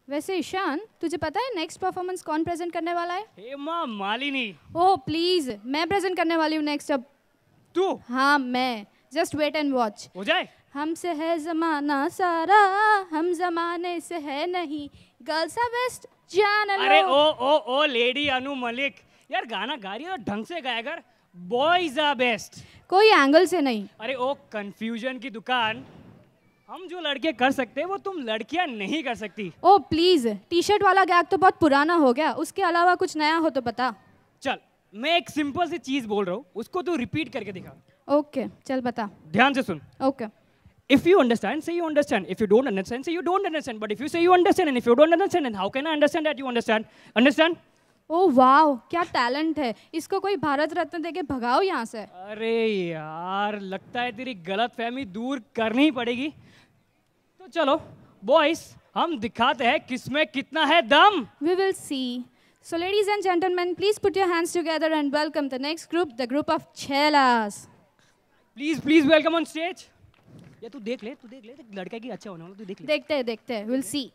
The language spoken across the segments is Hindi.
वैसे ईशान, तुझे पता है नेक्स्ट परफॉर्मेंस कौन प्रेजेंट करने वाला है? हेमा मालिनी। ओह प्लीज, मैं प्रेजेंट करने वाली हूँ नेक्स्ट। अब तू? हाँ मैं। Just wait and watch. हो जाए। हमसे है जमाना सारा, हम जमाने से है नहीं, गर्ल्स आर बेस्ट जान लो। अरे ओ लेडी अनु मलिक, यार गाना गा रही है तो ढंग से गाया कर। Boys are best. कोई एंगल से नहीं। अरे ओ कंफ्यूजन की दुकान, हम जो लड़के कर सकते हैं वो तुम लड़कियां नहीं कर सकती। ओ प्लीज, टी शर्ट वाला गैग तो बहुत पुराना हो गया, उसके अलावा कुछ नया हो तो बता। चल मैं एक सिंपल सी चीज बोल रहा हूँ, उसको तू रिपीट करके दिखा। ओके चल बता। ध्यान से सुन। Okay. If you understand, say you understand. If you don't understand, say you don't understand. But if you say you understand and if you don't understand, then how can I understand that you understand? Understand? Oh wow, क्या टैलेंट है। इसको कोई भारत रत्न देके भगाओ यहाँ से। अरे यार, लगता है तेरी गलतफहमी दूर करनी ही पड़ेगी। तो चलो बॉयज, हम दिखाते हैं किसमें कितना है दम। We will see. So ladies and gentlemen, please put your hands together and welcome the next group, the group of Chelas. Please welcome on stage. या तू देख ले लड़का की अच्छा होने वाला, तू देख ले। देखते हैं, we'll see.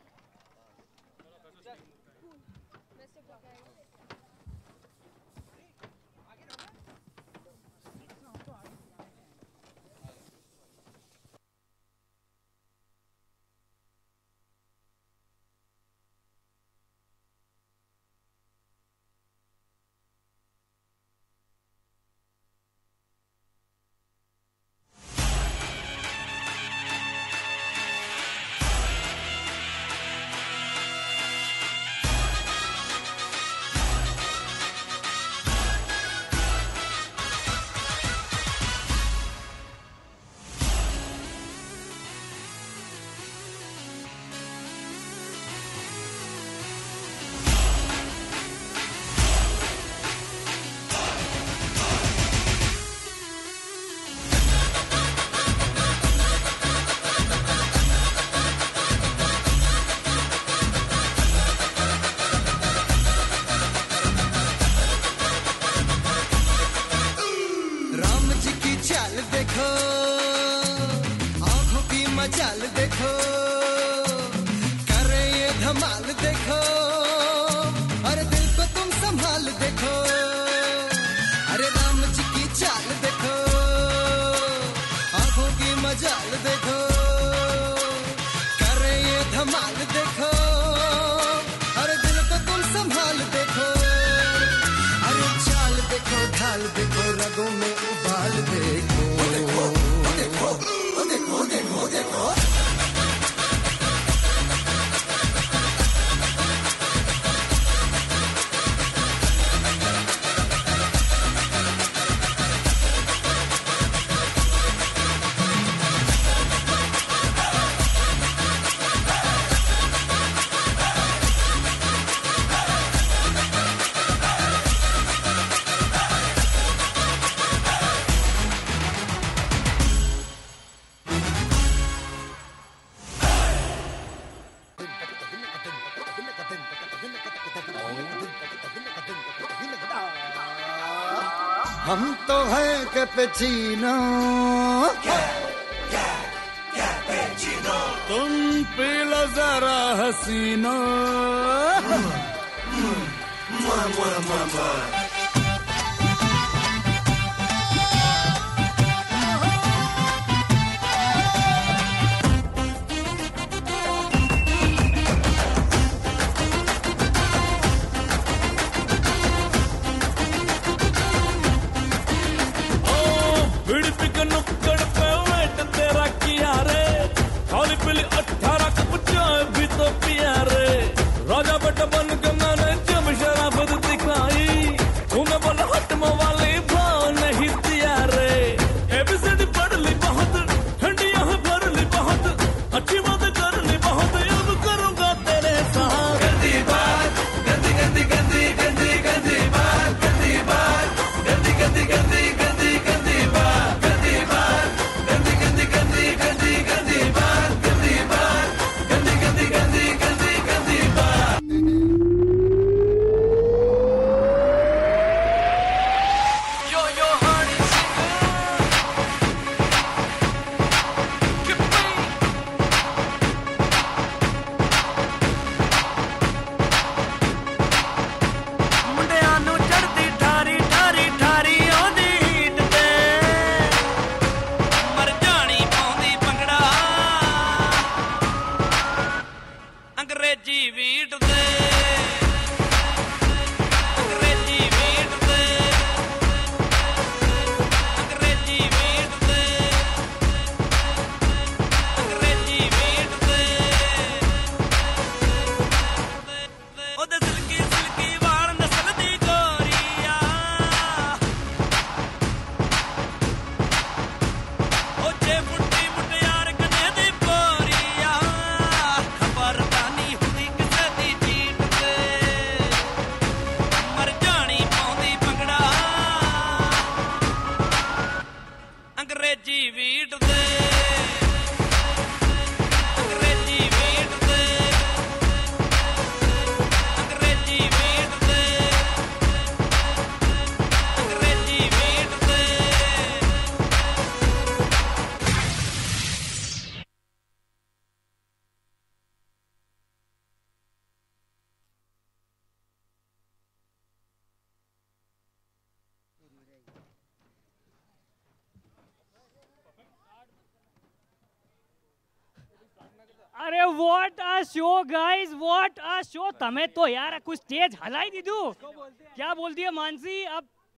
चाल देखो, करे ये धमाल देखो, अरे दिल को तुम संभाल देखो, अरे राम जी की चाल देखो, आंखों की मजाल देखो, करे ये धमाल देखो, अरे दिल को तुम संभाल देखो, अरे चाल देखो, ढाल देखो, रगों में उबाल देखो, देखो देखो देखो देखो देखो। हम तो है कैपेचिनो, कैपेचिनो, तुम पी लो जरा हसीनो, અરે what a show guys, what a show. તમે તો યાર कुछ स्टेज हलाई दीदू. क्या बोल दिया मानसी. अब